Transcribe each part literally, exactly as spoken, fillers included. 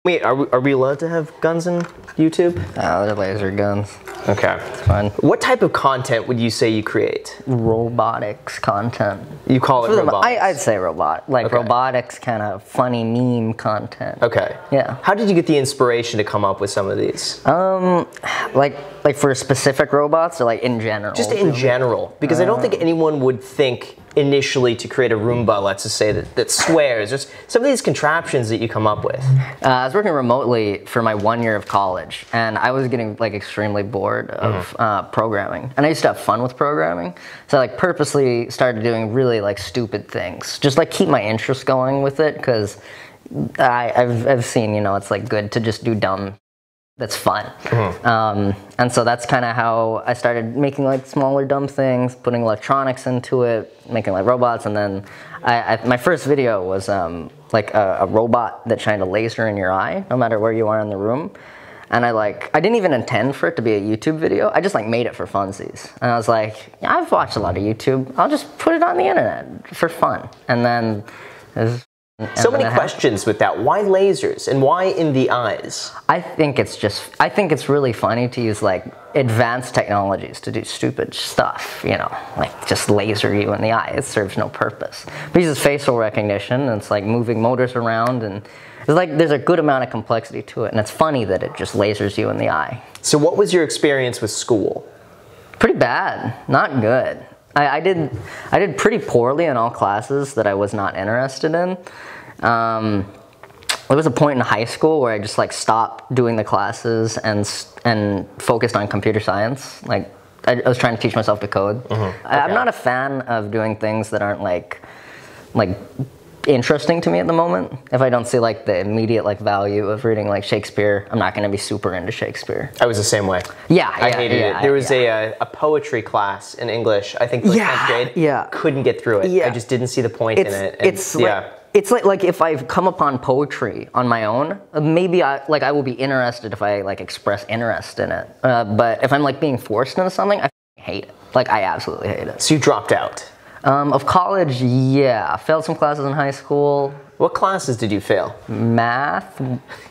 Wait, are we, are we allowed to have guns in YouTube? Oh, they're laser guns. Okay. It's fine. What type of content would you say you create? Robotics content. You call it robotics? I, I'd say robot. Like okay. robotics, kind of funny meme content. Okay. Yeah. How did you get the inspiration to come up with some of these? Um, like like for specific robots or like in general? Just in general, because uh, I don't think anyone would think initially to create a Roomba, let's just say, that, that swears. There's some of these contraptions that you come up with. Uh, I was working remotely for my one year of college, and I was getting like extremely bored of mm-hmm. uh, programming. And I used to have fun with programming, so I like purposely started doing really like stupid things, just like keep my interest going with it, because I've I've seen, you know, it's like good to just do dumb. That's fun. Mm-hmm. um, and so that's kind of how I started making like smaller dumb things, putting electronics into it, making like robots, and then I, I, my first video was um, like a, a robot that shined a laser in your eye, no matter where you are in the room. And I like, I didn't even intend for it to be a YouTube video. I just like made it for funsies. And I was like, yeah, I've watched a lot of YouTube. I'll just put it on the internet for fun. And then it was, so many questions with that. Why lasers and why in the eyes? I think it's just, I think it's really funny to use like advanced technologies to do stupid stuff, you know, like just laser you in the eye. It serves no purpose. But it uses facial recognition, and it's like moving motors around, and it's like there's a good amount of complexity to it, and it's funny that it just lasers you in the eye. So what was your experience with school? Pretty bad, not good. I, I did I did pretty poorly in all classes that I was not interested in. Um, there was a point in high school where I just like stopped doing the classes and and focused on computer science. Like I, I was trying to teach myself to code. Mm-hmm. Okay. I, I'm not a fan of doing things that aren't like like interesting to me at the moment. If I don't see like the immediate like value of reading like Shakespeare, I'm not going to be super into Shakespeare. I was the same way. Yeah, I yeah, hated yeah, it. There was yeah. a, a poetry class in English. I think like yeah, tenth grade. Yeah. Couldn't get through it. Yeah. I just didn't see the point it's, in it. And, it's yeah. like, it's like like if I've come upon poetry on my own, maybe I like I will be interested if I like express interest in it. Uh, but if I'm like being forced into something, I hate it. Like I absolutely hate it. So you dropped out? Um, of college, yeah. Failed some classes in high school. What classes did you fail? Math,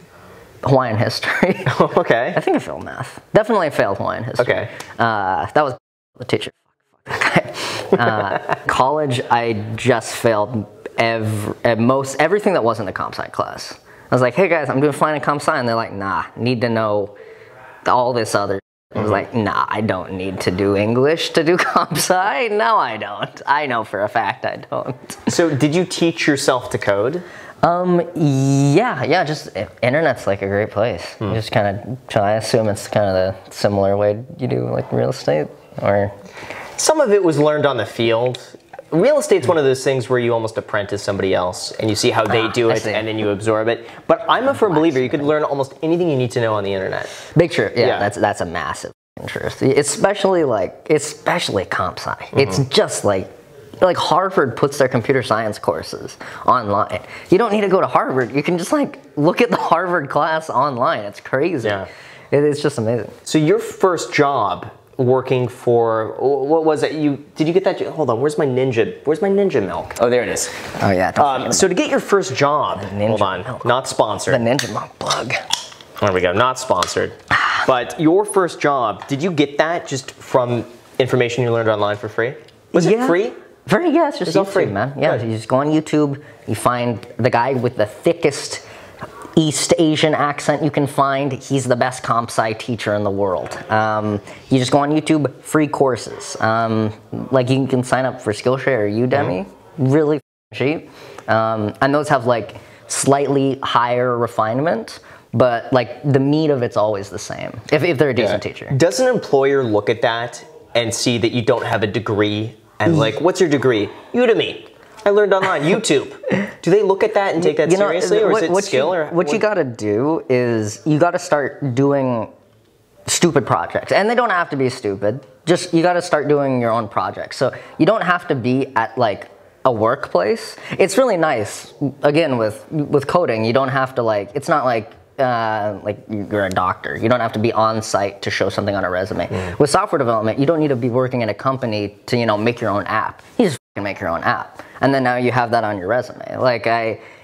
Hawaiian history. Okay. I think I failed math. Definitely failed Hawaiian history. Okay. Uh, that was the teacher. Fuck, fuck that guy. Uh, college, I just failed every, at most everything that wasn't the comp sci class. I was like, hey guys, I'm doing fine in comp sci, and they're like, nah, need to know all this other. I was like, nah, I don't need to do English to do comp sci. No, I don't. I know for a fact I don't. So did you teach yourself to code? Um, yeah, yeah, just internet's like a great place. Hmm. You just kind of, I assume it's kind of the similar way you do like real estate, or? Some of it was learned on the field. Real estate's one of those things where you almost apprentice somebody else and you see how they do it and then you absorb it. But I'm a firm believer you could learn almost anything you need to know on the internet. Big sure, yeah, yeah. that's that's a massive interest. Especially like, especially comp sci. Mm-hmm. It's just like, like Harvard puts their computer science courses online. You don't need to go to Harvard. You can just like look at the Harvard class online. It's crazy. Yeah. It, it's just amazing. So your first job working for, what was it? You did you get that? Hold on, where's my Ninja? Where's my Ninja milk? Oh, there it is. Oh yeah. Um, so to get your first job, hold on, milk. Not sponsored. The Ninja milk plug. There we go. Not sponsored. But your first job, did you get that just from information you learned online for free? Was yeah. it free? Very, yeah, it's just it's YouTube, free, man. Yeah, right. You just go on YouTube, you find the guy with the thickest East Asian accent you can find. He's the best comp sci teacher in the world. Um, you just go on YouTube, free courses. Um, like you can sign up for Skillshare or Udemy, mm-hmm. really cheap. Um, and those have like slightly higher refinement, but like the meat of it's always the same, if, if they're a decent yeah. teacher. Does an employer look at that and see that you don't have a degree and like, what's your degree? Udemy. I learned online. YouTube. Do they look at that and take that you know, seriously, or what, is it what skill? You, or what, what you got to do is you got to start doing stupid projects, and they don't have to be stupid. Just you got to start doing your own projects. So you don't have to be at like a workplace. It's really nice. Again, with with coding, you don't have to like. It's not like. Uh, like you're a doctor. You don't have to be on site to show something on a resume. Mm. With software development, you don't need to be working in a company to, you know, make your own app. You just make your own app. And then now you have that on your resume. Like I,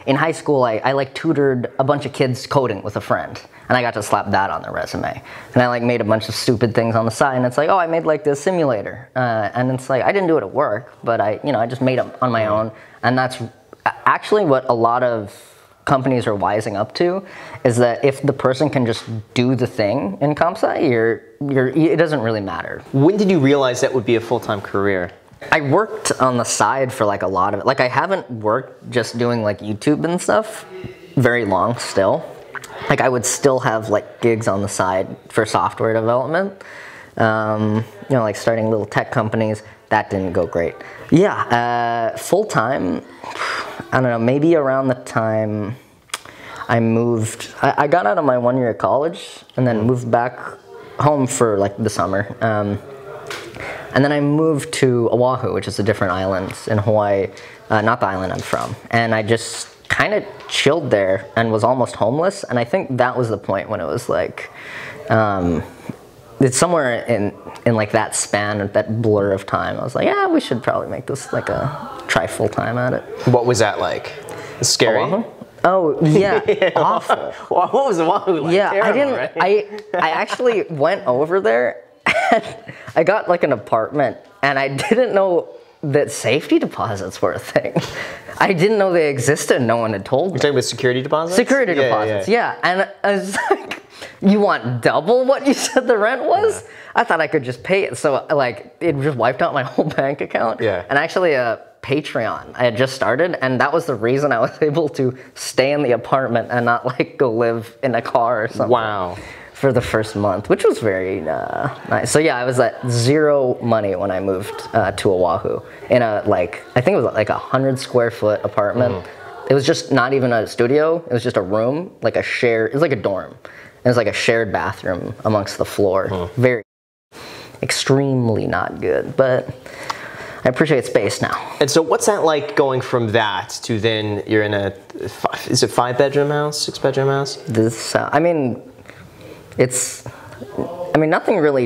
in high school, I, I like tutored a bunch of kids coding with a friend, and I got to slap that on their resume. And I like made a bunch of stupid things on the side, and it's like, oh, I made like this simulator, uh, and it's like I didn't do it at work, but I, you know, I just made it on my own, and that's actually what a lot of companies are wising up to, is that if the person can just do the thing in comp sci, you're, you're, it doesn't really matter. When did you realize that would be a full-time career? I worked on the side for like a lot of it. Like I haven't worked just doing like YouTube and stuff very long still. Like I would still have like gigs on the side for software development. Um, you know, like starting little tech companies. That didn't go great. Yeah, uh, full-time, I don't know, maybe around the time I moved, I, I got out of my one year of college and then moved back home for like the summer. Um, and then I moved to Oahu, which is a different island in Hawaii, uh, not the island I'm from. And I just kind of chilled there and was almost homeless. And I think that was the point when it was like, um, it's somewhere in, in like that span, that blur of time. I was like, yeah, we should probably make this like a try full time at it. What was that like? Scary? Oahu? Oh, yeah, yeah. Awful. What was Oahu like? Yeah, Terrible, I didn't, right? I, I actually went over there and I got like an apartment and I didn't know that safety deposits were a thing. I didn't know they existed. No one had told me. You're talking about security deposits? Security yeah, deposits, yeah. yeah. And I was like, you want double what you said the rent was? Yeah. I thought I could just pay it. So like, it just wiped out my whole bank account. Yeah. And actually uh, Patreon, I had just started, and that was the reason I was able to stay in the apartment and not like go live in a car or something. Wow. For the first month, which was very uh, nice. So yeah, I was at zero money when I moved uh, to Oahu in a like, I think it was like a hundred square foot apartment. Mm. It was just not even a studio. It was just a room, like a shared, it was like a dorm. It was like a shared bathroom amongst the floor. Mm. Very, extremely not good, but I appreciate space now. And so what's that like going from that to then you're in a, is it five bedroom house, six bedroom house? This, uh, I mean, it's, I mean, nothing really,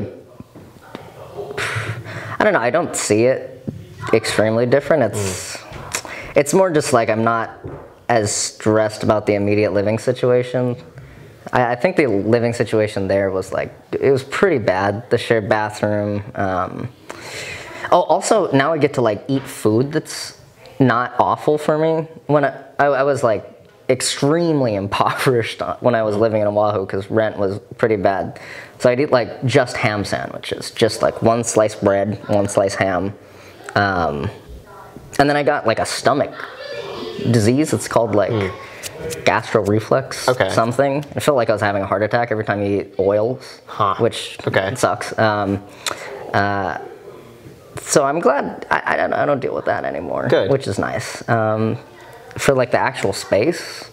I don't know, I don't see it extremely different. It's, mm. it's more just like I'm not as stressed about the immediate living situation. I, I think the living situation there was like, it was pretty bad, the shared bathroom. Um, oh, also now I get to like eat food that's not awful for me. When I, I, I was like, extremely impoverished when I was living in Oahu because rent was pretty bad. So I'd eat like just ham sandwiches, just like one slice bread, one slice ham. Um, and then I got like a stomach disease. It's called like mm. gastro reflux okay. something. I felt like I was having a heart attack every time you eat oils, huh. which okay. sucks. Um, uh, so I'm glad I, I, don't, I don't deal with that anymore, Good. which is nice. Um, For like the actual space,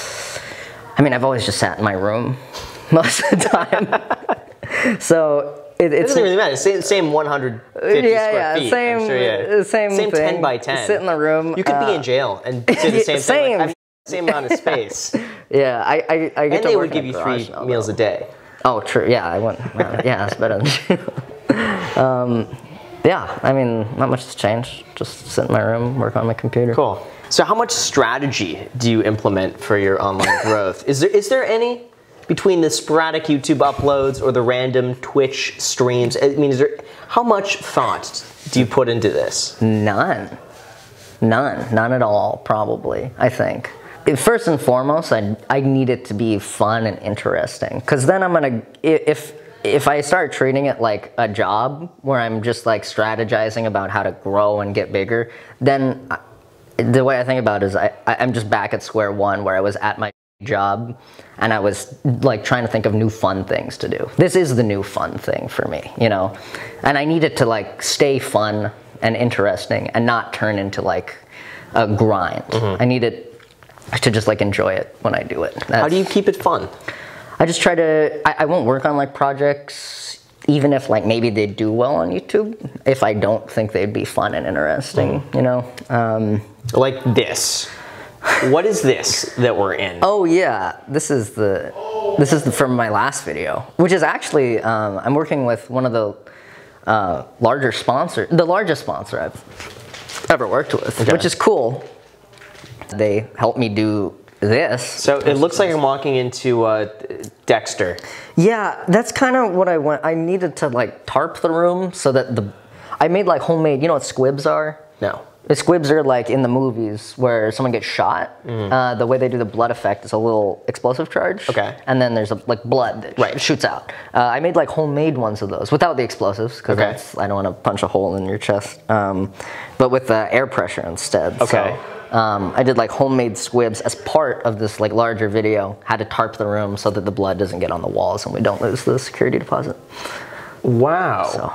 I mean, I've always just sat in my room most of the time. So it, it it's doesn't really matter. Same, same one hundred fifty yeah, square yeah, feet. Same, I'm sure, yeah. same, same thing. ten by ten. Sit in the room. You could uh, be in jail and say the same, same. thing. Like, I mean, same amount of space. Yeah, I, I, I get and to they work would give you three now, meals though. a day. Oh, true. Yeah, I went. Uh, yeah, that's better than jail. um, yeah, I mean, not much has changed. Just sit in my room, work on my computer. Cool. So how much strategy do you implement for your online growth? Is there is there any between the sporadic YouTube uploads or the random Twitch streams? I mean, is there how much thought do you put into this? None. None. None at all, probably, I think. First and foremost, I, I need it to be fun and interesting. Because then I'm going to, if, if I start treating it like a job, where I'm just like strategizing about how to grow and get bigger, then I, the way I think about it is I, I'm just back at square one where I was at my job and I was like trying to think of new fun things to do. This is the new fun thing for me, you know? And I need it to like stay fun and interesting and not turn into like a grind. Mm-hmm. I need it to just like enjoy it when I do it. That's, how do you keep it fun? I just try to, I, I won't work on like projects even if like maybe they do well on YouTube, if I don't think they'd be fun and interesting, mm. you know? Um, like this. What is this that we're in? Oh yeah, this is the, this is the, from my last video, which is actually, um, I'm working with one of the uh, larger sponsors, the largest sponsor I've ever worked with, okay. which is cool. They helped me do this. So it looks like I'm walking into uh, Dexter. Yeah, that's kind of what I went. I needed to like tarp the room so that the. I made like homemade. You know what squibs are? No. The squibs are like in the movies where someone gets shot. Mm. Uh, the way they do the blood effect is a little explosive charge. Okay. And then there's a, like blood that right. shoots out. Uh, I made like homemade ones of those without the explosives because okay. I don't want to punch a hole in your chest. Um, but with the air pressure instead. Okay. So, um, I did like homemade squibs as part of this like larger video. Had to tarp the room so that the blood doesn't get on the walls and we don't lose the security deposit. Wow. So.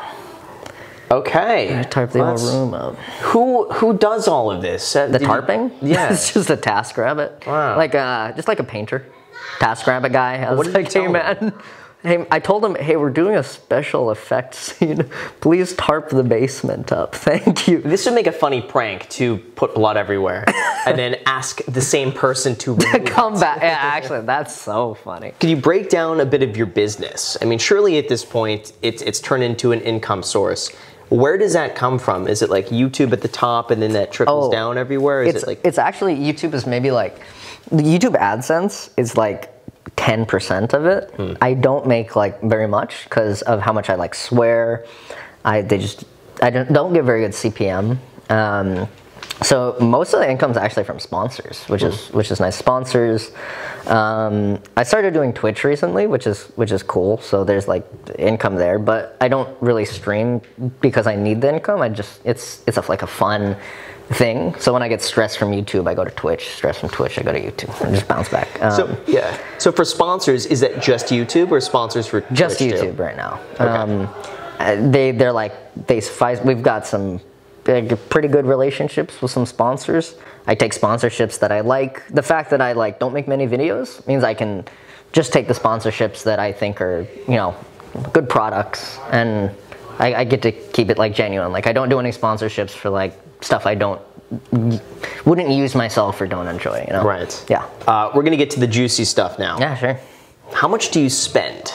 Okay. I tarp the whole room up. Who who does all of this? Uh, the tarping? Yeah. It's just a TaskRabbit. Wow. Like uh, just like a painter. TaskRabbit guy. I was what did like, you tell hey man. Hey, I told him, hey, we're doing a special effects scene. Please tarp the basement up. Thank you. This would make a funny prank to put blood everywhere and then ask the same person to come back. Yeah, actually, that's so funny. Could you break down a bit of your business? I mean, surely at this point, it's it's turned into an income source. Where does that come from? Is it like YouTube at the top and then that trickles oh, down everywhere? Is it's, it like it's actually YouTube is maybe like the YouTube AdSense is like ten percent of it. Hmm. I don't make like very much because of how much I like swear. I they just I don't, don't get very good C P M. Um, so most of the income is actually from sponsors, which is which is nice. Sponsors. Um, I started doing Twitch recently, which is which is cool. So there's like income there, but I don't really stream because I need the income. I just it's it's a, like a fun thing. So when I get stressed from YouTube, I go to Twitch. Stress from Twitch, I go to YouTube and just bounce back. Um, so yeah. So for sponsors, is that just YouTube or sponsors for just Twitch YouTube too? right now? Okay. Um, they they're like they we've got some big, pretty good relationships with some sponsors. I take sponsorships that I like. The fact that I like don't make many videos means I can just take the sponsorships that I think are you know good products and I, I get to keep it like genuine. Like I don't do any sponsorships for like stuff I don't wouldn't use myself or don't enjoy, you know? Right. Yeah. Uh, we're gonna get to the juicy stuff now. Yeah, sure. How much do you spend?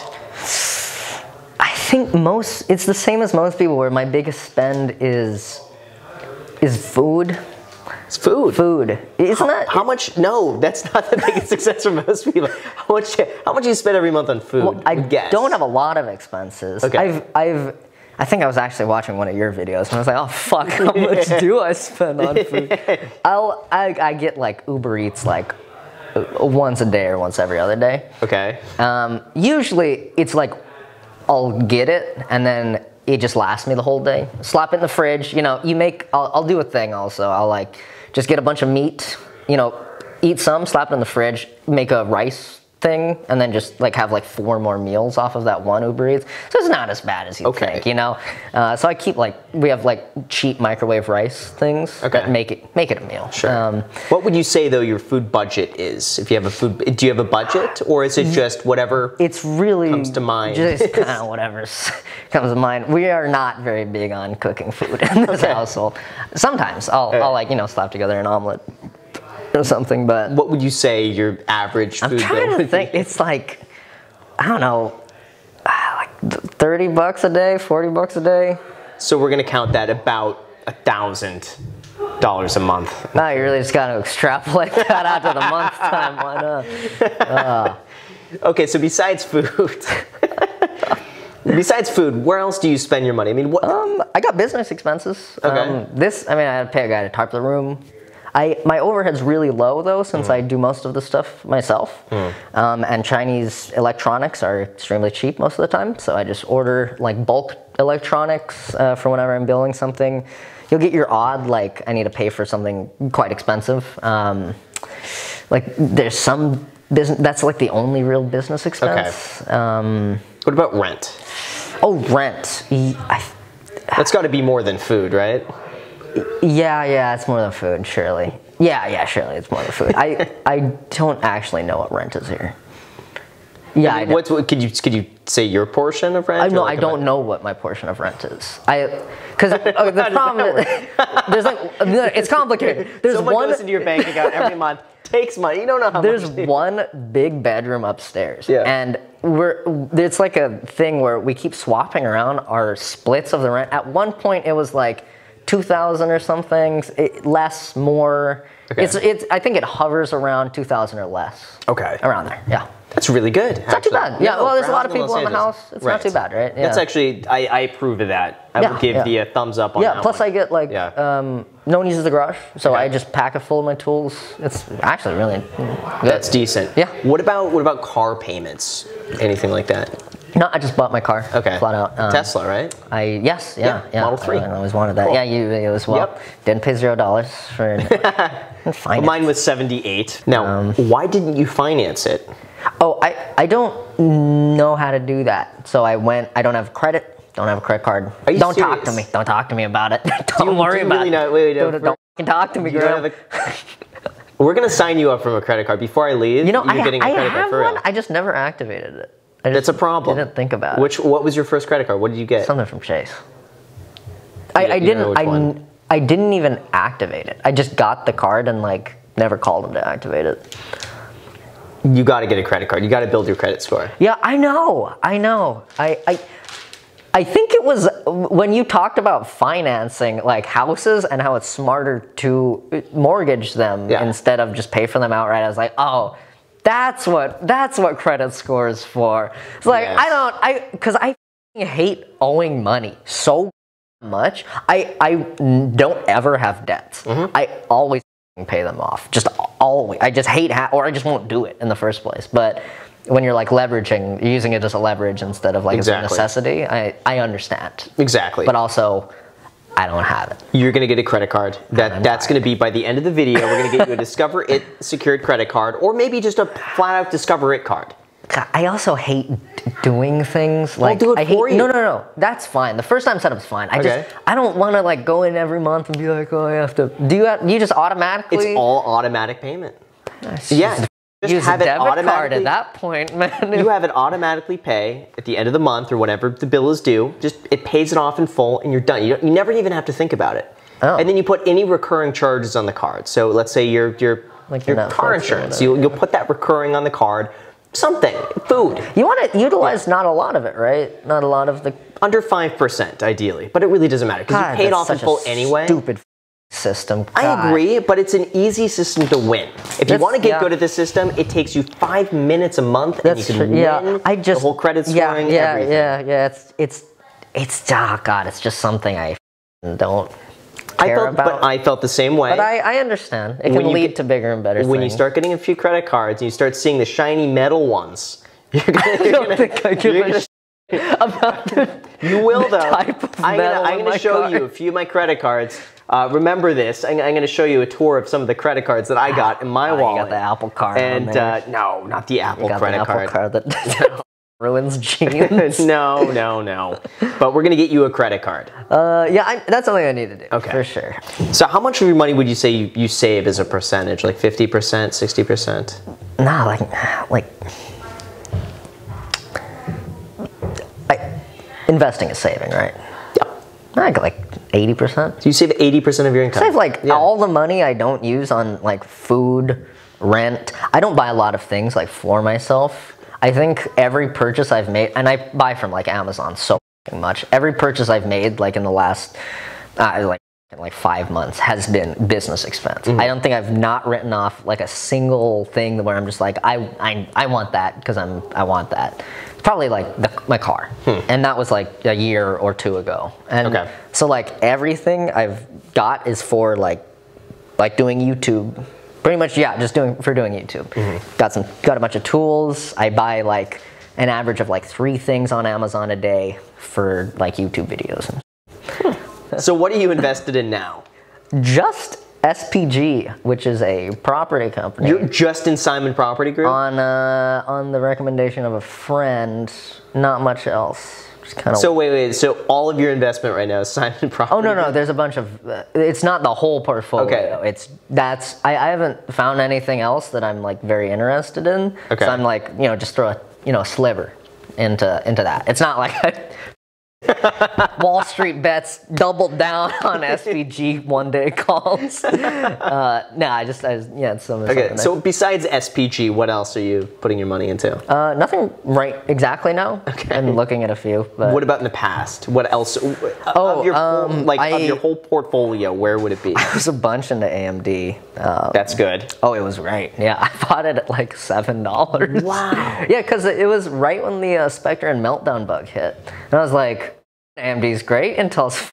I think most, it's the same as most people where my biggest spend is, is food. It's food. Food. Isn't how, that? How much? No, that's not the biggest success for most people. How much, how much do you spend every month on food? Well, I guess. don't have a lot of expenses. Okay. I've, I've, I think I was actually watching one of your videos and I was like, oh fuck, how much do I spend on food? I'll, I, I get like Uber Eats like once a day or once every other day. Okay. Um, usually it's like, I'll get it and then it just lasts me the whole day. Slap it in the fridge, you know, you make, I'll, I'll do a thing also. I'll like, just get a bunch of meat, you know, eat some, slap it in the fridge, make a rice thing, and then just like have like four more meals off of that one Uber Eats. So it's not as bad as you okay. think, you know. Uh, so I keep like we have like cheap microwave rice things okay. that make it make it a meal. Sure. Um, what would you say though your food budget is? If you have a food, do you have a budget, or is it just whatever? It's really comes to mind. Just kind of whatever comes to mind. We are not very big on cooking food in this okay. household. Sometimes I'll right. I'll like you know slap together an omelet or something, but what would you say your average food I'm trying bill to think. It's like I don't know, like thirty bucks a day, forty bucks a day. So we're gonna count that about a thousand dollars a month. No, you really just gotta extrapolate that out to the month time. Why not? Uh. Okay, so besides food, besides food, where else do you spend your money? I mean, what? Um, I got business expenses. Okay. Um, this, I mean, I had to pay a guy to tarp the room. I, my overhead's really low though, since mm. I do most of the stuff myself. Mm. Um, and Chinese electronics are extremely cheap most of the time. So I just order like bulk electronics uh, for whenever I'm building something. You'll get your odd, like I need to pay for something quite expensive. Um, like there's some business, that's like the only real business expense. Okay. Um, what about rent? Oh, rent. I, that's gotta be more than food, right? Yeah, yeah, it's more than food, surely. Yeah, yeah, surely it's more than food. I I don't actually know what rent is here. Yeah, I mean, what's what, could you could you say your portion of rent? I no, like I don't know what my portion of rent is. I because uh, the problem is, there's like it's complicated. There's Someone one goes into your bank account every month, takes money. You don't know how there's much. There's one big bedroom upstairs, yeah. and we're it's like a thing where we keep swapping around our splits of the rent. At one point, it was like two thousand or something, it, less, more. Okay. It's it's. I think it hovers around two thousand or less. Okay. Around there, yeah. That's really good. It's not too bad. Yeah. No, well, there's a lot of people in the house. It's right. not too bad, right? Yeah. That's actually. I, I approve of that. I yeah, would give yeah. the uh, thumbs up on yeah, that. Yeah. Plus, one. I get like. Yeah. Um, no one uses the garage, so okay. I just pack it full of my tools. It's actually really good. That's decent. Yeah. What about what about car payments? Anything like that? No, I just bought my car. Okay. Flat out. Um, Tesla, right? I yes, yeah, yeah. yeah. Model three. I, I always wanted that. Cool. Yeah, you, you as well. Yep. Didn't pay zero dollars for. Well, mine was seventy-eight. Now, um, why didn't you finance it? Oh, I I don't know how to do that. So I went. I don't have credit. Don't have a credit card. Are you don't serious? talk to me. Don't talk to me about it. don't do you, worry do you about really it. Not, wait, wait, don't don't, don't talk to me, girl. We're gonna sign you up from a credit card before I leave. You know, you're I, getting a I credit have card for one. real. I just never activated it. I That's a problem. Didn't think about Which, it. What was your first credit card? What did you get? Something from Chase. I, I didn't. I, I didn't even activate it. I just got the card and like never called them to activate it. You got to get a credit card. You got to build your credit score. Yeah, I know. I know. I. I I think it was when you talked about financing like houses and how it's smarter to mortgage them yeah. instead of just pay for them outright. I was like, oh, that's what that's what credit score is for. It's like yes. I don't I because I hate owing money so much. I I don't ever have debts. Mm-hmm. I always pay them off. Just always. I just hate ha- or I just won't do it in the first place. But when you're like leveraging, using it as a leverage instead of like exactly. as a necessity, I, I understand. Exactly. But also, I don't have it. You're going to get a credit card. That That's going to be by the end of the video. We're going to get you a Discover It secured credit card or maybe just a flat out Discover It card. God, I also hate d- doing things like I'll do it I for hate, you. No, no, no. That's fine. The first time setup's fine. I okay. just I don't want to like go in every month and be like, oh, I have to. Do you have, you just automatically? It's all automatic payment. That's yeah. Just, Just use have a it debit card automatically, at that point, man. You have it automatically pay at the end of the month or whenever the bill is due. Just it pays it off in full, and you're done. You, don't, you never even have to think about it. Oh. And then you put any recurring charges on the card. So let's say your your like your car insurance. You you'll put that recurring on the card. Something food. You want to utilize not a lot of it, right? Not a lot of the under five percent ideally, but it really doesn't matter because you paid off in full anyway. Stupid. System. God. I agree, but it's an easy system to win. If you That's, want to get yeah. good at this system, it takes you five minutes a month, and That's you can true. win yeah, I just, the whole credit yeah, scoring. Yeah, everything. yeah, yeah. It's it's it's oh God, it's just something I don't care I felt, about. But I felt the same way. But I, I understand. It can lead get, to bigger and better. When things. you start getting a few credit cards and you start seeing the shiny metal ones, you're gonna. I you're don't gonna, think I give a sh- about the, you will though. Type of I'm metal gonna, I'm gonna show card. you a few of my credit cards. Uh, remember this. I'm, I'm going to show you a tour of some of the credit cards that I got in my oh, wallet. You got the Apple card. And on there. Uh, no, not the Apple you got credit the Apple card. card that ruins jeans. no, no, no. But we're going to get you a credit card. Uh, yeah, I, that's something I need to do. Okay. For sure. So how much of your money would you say you, you save as a percentage? Like fifty percent, sixty percent? Nah, like, like, I, investing is saving, right? Yep. Like, like eighty percent. So you save eighty percent of your income? Save like yeah. all the money I don't use on like food, rent. I don't buy a lot of things like for myself. I think every purchase I've made, and I buy from like Amazon so much. Every purchase I've made like in the last uh, like like five months has been business expense. Mm-hmm. I don't think I've not written off like a single thing where I'm just like I I, I want that because I'm I want that. Probably like the, my car, hmm. and that was like a year or two ago. And okay. so like everything I've got is for like like doing YouTube. Pretty much, yeah, just doing for doing YouTube. Mm-hmm. Got some, got a bunch of tools. I buy like an average of like three things on Amazon a day for like YouTube videos. Hmm. So what are you invested in now? Just S P G, which is a property company. You're just in Simon Property Group? On uh, on the recommendation of a friend. Not much else. Kind of so wait, wait. So all of your investment right now is Simon Property? Oh no, no. There's a bunch of. Uh, it's not the whole portfolio. Okay. It's that's. I, I haven't found anything else that I'm like very interested in. Okay. So I'm like, you know, just throw a you know a sliver into into that. It's not like I, Wall Street bets, doubled down on S P G one day calls. Uh, nah, I just, I just yeah, it's some. Okay, so besides S P G, what else are you putting your money into? Uh, nothing right exactly now. Okay. I'm looking at a few. But. What about in the past? What else? Oh, of your um, whole, like I, of your whole portfolio, where would it be? I was a bunch into A M D. Um, That's good. Oh, it was right. Yeah, I bought it at like seven dollars. Wow. Yeah, because it was right when the uh, Spectre and Meltdown bug hit, and I was like, A M D's great, Intel's.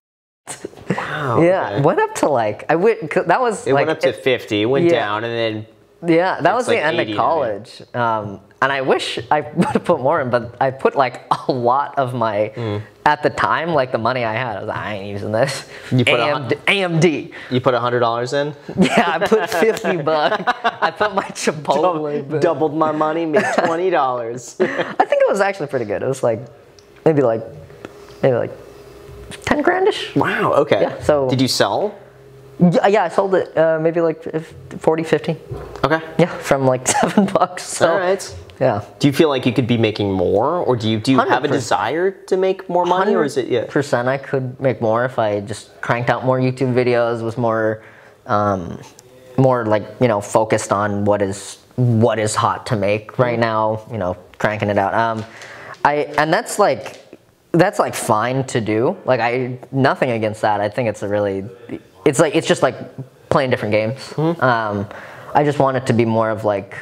Wow. Yeah, Okay. went up to like I went. That was It like, went up to it, fifty, went yeah. down, and then. Yeah, that was like the end of eighty college. Um, and I wish I would have put more in, but I put like a lot of my, mm. at the time, like the money I had, I was like, I ain't using this. You put A M D. A M D. You put one hundred dollars in? Yeah, I put fifty bucks. I put my Chipotle. Doubled, doubled my money, made twenty dollars. I think it was actually pretty good. It was like, maybe like, maybe like ten grandish. Wow, okay. Yeah, so. Did you sell? Yeah, yeah, I sold it uh, maybe like forty, fifty. Okay. Yeah, from like seven bucks. So, all right. Yeah. Do you feel like you could be making more, or do you do you have a desire to make more money, or is it yeah? Percent I could make more if I just cranked out more YouTube videos, was more, um, more like you know focused on what is what is hot to make right now. You know, cranking it out. Um, I and that's like that's like fine to do. Like I nothing against that. I think it's a really, it's like it's just like playing different games. Mm-hmm. Um, I just want it to be more of like.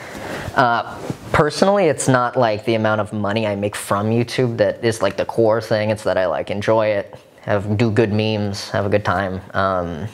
Uh, personally, it's not like the amount of money I make from YouTube that is like the core thing. It's that I like enjoy it, have do good memes, have a good time. Um,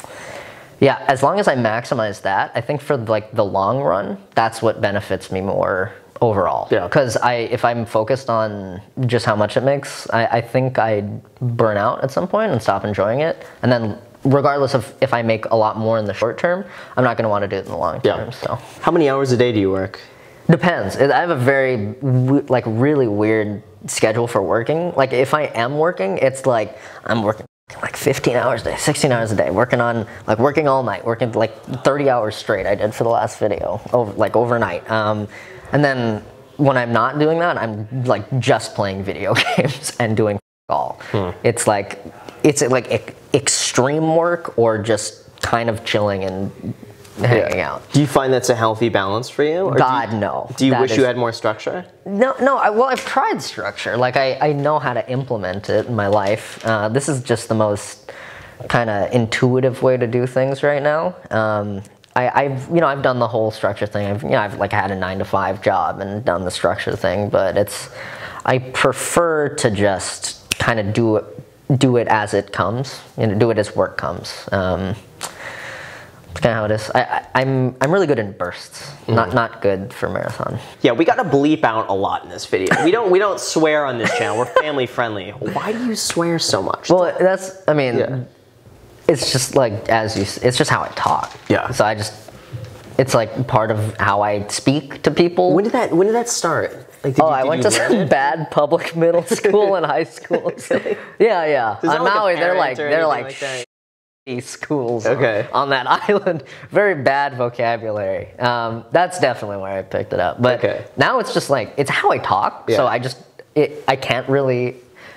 yeah, as long as I maximize that, I think for like the long run, that's what benefits me more overall. Yeah. Because I, if I'm focused on just how much it makes, I, I think I'd burn out at some point and stop enjoying it, and then. Regardless of if I make a lot more in the short term, I'm not going to want to do it in the long term. Yeah. So, how many hours a day do you work? Depends. I have a very like really weird schedule for working. Like if I am working, it's like I'm working like fifteen hours a day, sixteen hours a day, working on like working all night, working like thirty hours straight. I did for the last video, over like overnight. Um, and then when I'm not doing that, I'm like just playing video games and doing all. Hmm. It's like. It's like e- extreme work or just kind of chilling and hanging yeah. out. Do you find that's a healthy balance for you? Or God, do you, no. Do you that wish is, you had more structure? No, no. I, well, I've tried structure. Like I, I know how to implement it in my life. Uh, this is just the most kind of intuitive way to do things right now. Um, I, I've, you know, I've done the whole structure thing. I've, you know, I've like had a nine to five job and done the structure thing, but it's, I prefer to just kind of do it. Do it as it comes, you know, do it as work comes. Um, it's kind of how it is. I, I, I'm I'm really good in bursts, mm. not not good for marathon. Yeah, we got to bleep out a lot in this video. We don't we don't swear on this channel. We're family friendly. Why do you swear so much? Well, that's I mean, yeah. it's just like as you. It's just how I talk. Yeah. So I just. It's like part of how I speak to people. When did that When did that start? Like, did oh, you, I went to some it? bad public middle school and high school. Really? Yeah, yeah. There's on like Maui, they're like they're like, like that. shitty schools. Okay. On, on that island, very bad vocabulary. Um, that's definitely where I picked it up. But okay. now it's just like it's how I talk. Yeah. So I just it, I can't really.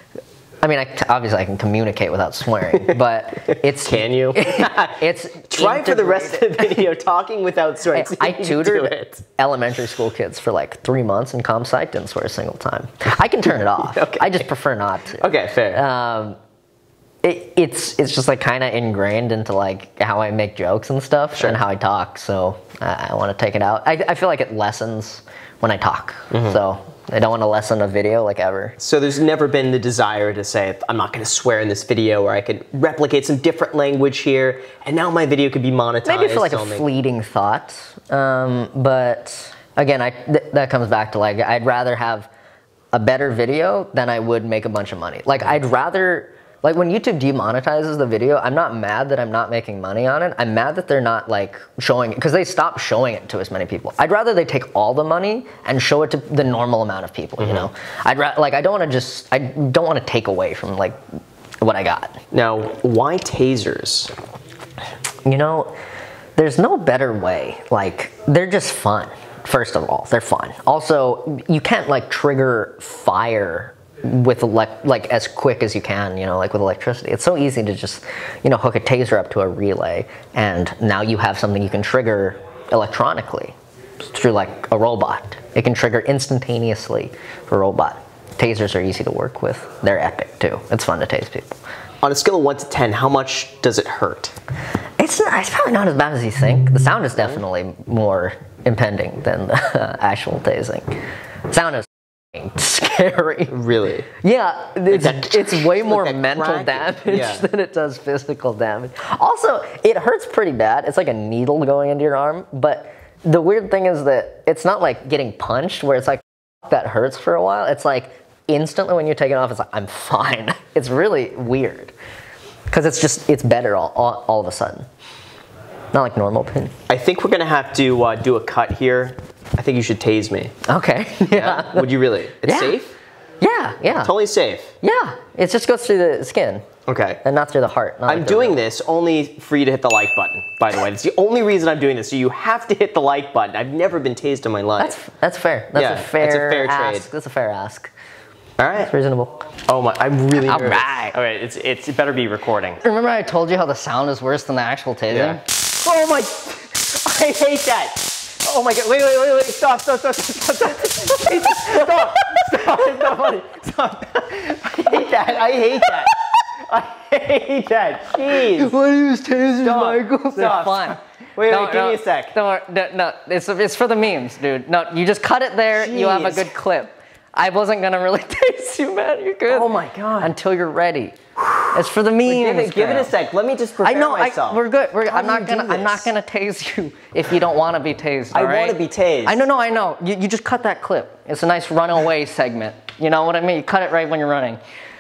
I mean, I, obviously I can communicate without swearing, but it's... Can you? It's Try for the rest of the video talking without swearing. I, I tutored elementary school kids for like three months in comp sci, didn't swear a single time. I can turn it off. Okay. I just prefer not to. Okay, fair. Um, it, it's it's just like kind of ingrained into like how I make jokes and stuff sure. and how I talk, so I, I want to take it out. I, I feel like it lessens when I talk, mm-hmm. so... I don't want to lessen a video like ever. So there's never been the desire to say, I'm not going to swear in this video, or I could replicate some different language here, and now my video could be monetized. Maybe for like a make... fleeting thought. Um, but again, I, th- that comes back to like, I'd rather have a better video than I would make a bunch of money. Like I'd rather, like when YouTube demonetizes the video, I'm not mad that I'm not making money on it. I'm mad that they're not like showing it, because they stopped showing it to as many people. I'd rather they take all the money and show it to the normal amount of people, mm-hmm. you know? I'd ra- like, I don't want to just, I don't want to take away from like what I got. Now, why tasers? You know, there's no better way. Like, they're just fun. First of all, they're fun. Also, you can't like trigger fire with elect, like as quick as you can, you know, like with electricity. It's so easy to just, you know, hook a taser up to a relay, and now you have something you can trigger electronically through like a robot. It can trigger instantaneously for a robot. Tasers are easy to work with. They're epic too. It's fun to tase people. On a scale of one to ten, how much does it hurt? It's, not, it's probably not as bad as you think. The sound is definitely more impending than the actual tasing. Sound is scary. Really? Yeah, it's, Like it's way more like mental cracking. damage Yeah. than it does physical damage. Also, it hurts pretty bad. It's like a needle going into your arm, but the weird thing is that it's not like getting punched where it's like, that hurts for a while. It's like instantly when you take it off, it's like, I'm fine. It's really weird. Because it's just, it's better all, all, all of a sudden. Not like normal pin. I think we're gonna have to uh, do a cut here. I think you should tase me. Okay, yeah. Would you really? It's Yeah. safe? Yeah, yeah. Totally safe. Yeah, it just goes through the skin. Okay. And not through the heart. Not I'm like the doing real- this only for you to hit the like button, by the way. It's the only reason I'm doing this, so you have to hit the like button. I've never been tased in my life. That's, that's fair. That's Yeah, a fair that's a fair ask. trade. That's a fair ask. All right. It's reasonable. Oh my, I'm really All nervous. right. All right, it's, it's, it better be recording. Remember I told you how the sound is worse than the actual tasing? Yeah. Oh my, I hate that. Oh my god, wait, wait, wait, wait, stop, stop, stop, stop, stop, stop, stop, stop, it's not funny, stop. I hate that, I hate that. I hate that, jeez. Why do you use tasers, Stop, Michael? They're stop, fun. stop. Wait, No, wait, give no, me a sec. Don't worry, no, no, it's, it's for the memes, dude. No, you just cut it there, you have a Jeez. good clip. I wasn't gonna really tase you, man, you're good. Oh my god. Until you're ready. It's for the memes. Give it, give it a Graham. sec, let me just I prepare know, I, myself. we're good. We're, How I'm do not you do gonna. I'm not this? gonna tase you if you don't want to be tased. I all right? wanna be tased. I know, no, I know. You, you just cut that clip. It's a nice runaway segment. You know what I mean? You cut it right when you're running.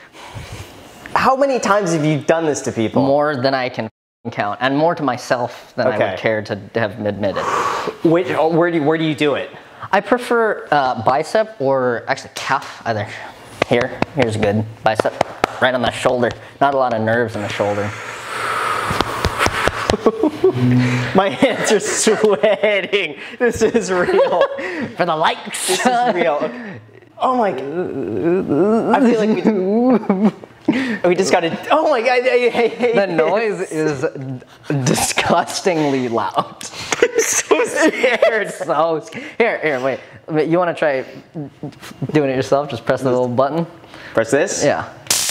How many times have you done this to people? More than I can count, and more to myself than I Okay. would care to have admitted. Which, oh, where do you, where do you do it? I prefer uh, bicep or actually calf. Either here. Here's good bicep, right on the shoulder. Not a lot of nerves in the shoulder. My hands are sweating. This is real. For the likes. This is real. Okay. Oh my god. I feel like we, we just got to. Oh my god. I hate The noise is disgustingly loud. I'm so scared. So sc- here, here, wait. Wait, you want to try doing it yourself? Just press the little button. Press this? Yeah.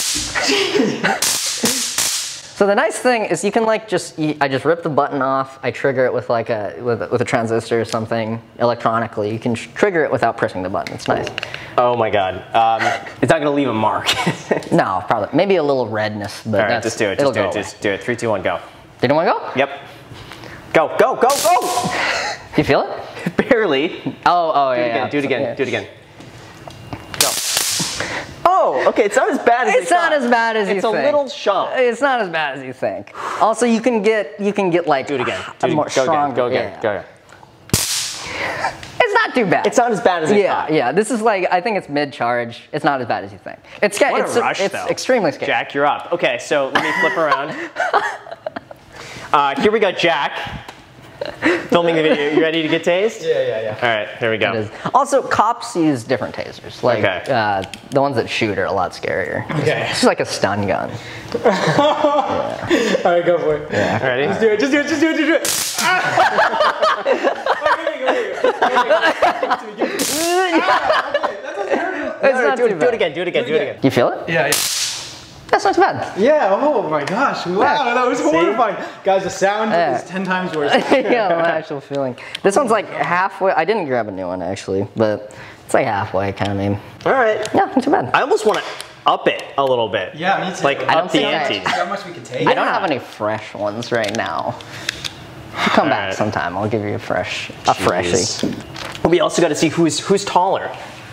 So the nice thing is you can like just, you, I just rip the button off, I trigger it with like a, with, a- with a transistor or something electronically. You can tr- trigger it without pressing the button, it's nice. Oh my god. Um, it's not going to leave a mark. No, probably, maybe a little redness, but All right, that's, just do it. it'll Just do go it. away. Just do it. Three, two, one, go. Didn't want to go? Yep. Go, go, go, go! You feel it? Barely. Oh, oh, Do yeah, it again. yeah. Do it again. Yeah. Do it again. Go. Oh, okay. It's not as bad as It's I not thought. as bad as you It's think. a little sharp. It's not as bad as you think. Also, you can get, you can get like Do it again. a Do it more again. Go strong. again. Go again. yeah. Go again. It's not too bad. It's not as bad as I Yeah, thought. yeah. This is like, I think it's mid-charge. It's not as bad as you think. It's sca- What it's a rush, it's though. extremely scary. Jack, you're up. Okay, so let me flip around. Uh, here we go, Jack. Filming the video. You ready to get tased? Yeah, yeah, yeah. All right, here we go. It is. Also, cops use different tasers. Like Okay. uh, the ones that shoot are a lot scarier. Okay. It's just like a stun gun. All right, go for it. Yeah. Ready? Just do it. Just do it. Just do it. Just do it. Ah! Wait, give me, give me, give me. Give me, give me. Ah, okay. That doesn't hurt. It's No, no, not do, too it, do bad. it again. Do it again. Do it again. You feel it? Yeah, yeah. That's not too bad. Yeah, oh my gosh. Wow, that was horrifying. Guys, the sound Yeah. is ten times worse. Yeah, my actual feeling. This one's like halfway. I didn't grab a new one actually, but it's like halfway kind of mean. All right. Yeah, not too bad. I almost want to up it a little bit. Yeah, me too. Like I don't up the think I- ante. How much we can take? I don't Yeah. have any fresh ones right now. You come back Alright. sometime. I'll give you a fresh, a freshie. Jeez. We also got to see who's who's taller.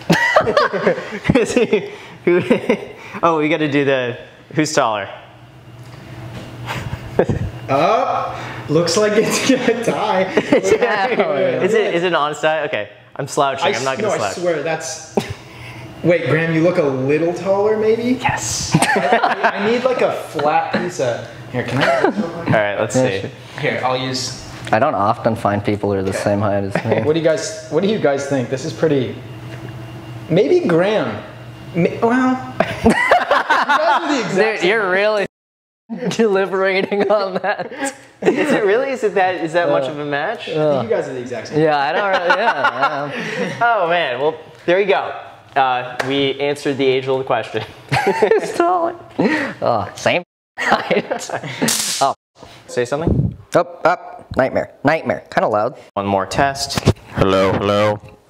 Who- oh, we got to do the who's taller. Up. Looks like it's gonna die. Is it is it an honest die? Okay, I'm slouching. I, I'm not no, gonna I slouch. swear that's. Wait, Graham, you look a little taller, maybe. Yes. I, I need like a flat piece of. Here, can I? All right, let's Yeah, see. sure. Here, I'll use. I don't often find people who are the same height as me. What do you guys? What do you guys think? This is pretty. Maybe Graham. Ma- Well, the exact Dude, you're really deliberating on that. Is it really? Is it that? Is that much of a match? I think you guys are the exact same. Yeah, I don't really, yeah. Oh man, well there you go. Uh, we answered the age-old question. It's totally. Oh, same height. Oh. Say something? Up, up. Nightmare. Nightmare. Kind of loud. One more test. Hello, hello.